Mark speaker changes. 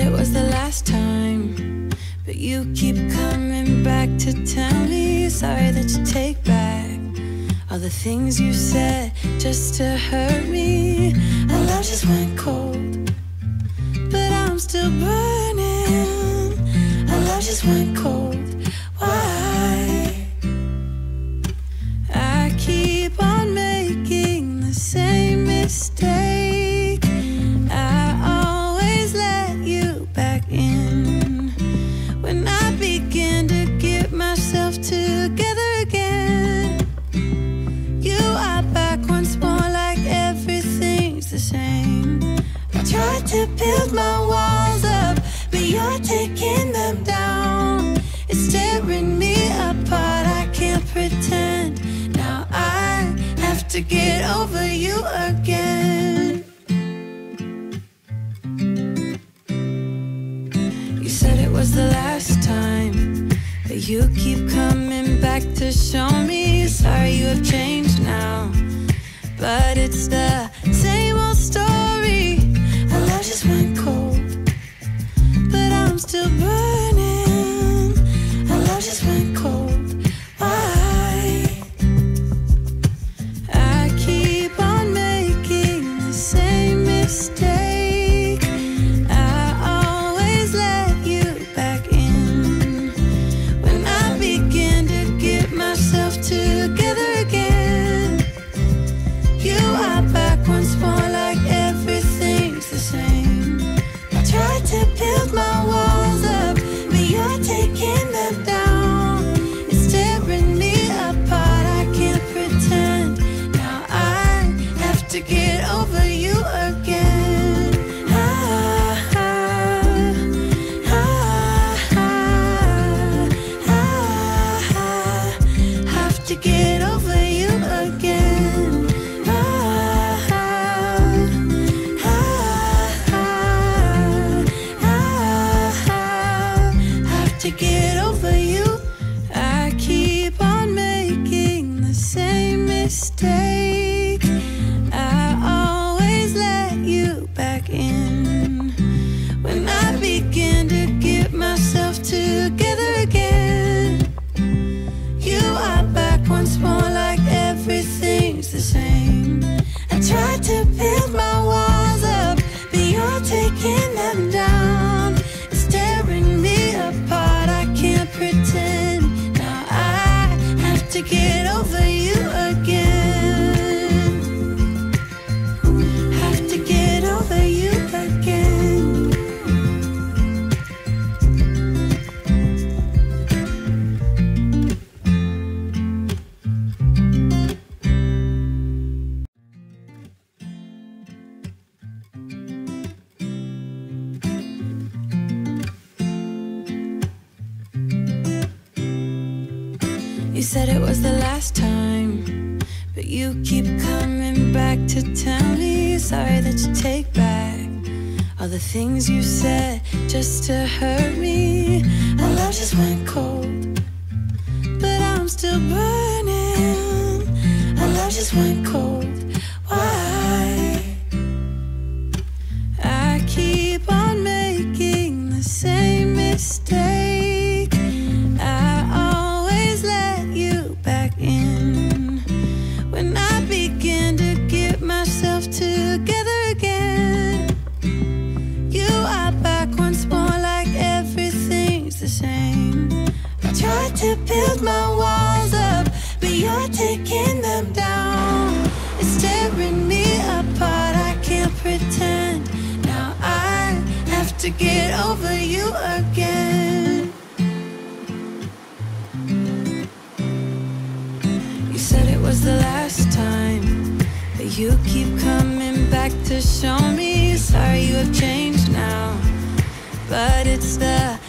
Speaker 1: it was the last time, but you keep coming back to tell me sorry that you take back all the things you said just to hurt me. Our love just went cold, but I'm still burning. Our love just went cold. Why? I keep on making the same mistake. I always let you back in when I begin to get myself together again. You are back once more like everything's the same. I tried to build my walls up, but you're taking them down. It's tearing me apart, I can't pretend. Now I have to get over you again. You said it was the last time, but you keep coming back to show me sorry you have changed now. But it's the same old story. Our love just went cold, but I'm still burning. Our love just went cold. Why? I keep on making the same mistake. I always let you back in when I begin to get myself together again. You are back once more like everything's the same. I tried to build my walls up, but you're taking them down. It's tearing me apart, I can't pretend. Now I have to get over you again. Have to get over you again. Have to get over you. I keep on making the same mistake. I always let you back in when I begin to get myself together again. You are back once more like everything's the same. I tried to build my walls up, but you're taking them down. It's tearing me apart, I can't pretend. Now I have to get over you again. Have to get over you again. You said it was the last time, but you keep coming back to tell me sorry that you take back all the things you said just to hurt me. Our love just went cold, but I'm still burning. Our love just went cold. Why? I keep on making the same mistake. I always let you back in when I begin to get myself together again. You are back once more like everything's the same. I tried to build my walls up, but you're taking them down. It's tearing me apart, I can't pretend. Now I have to get over you again. You said it was the last time, but you keep coming back to show me sorry you have changed now. But it's the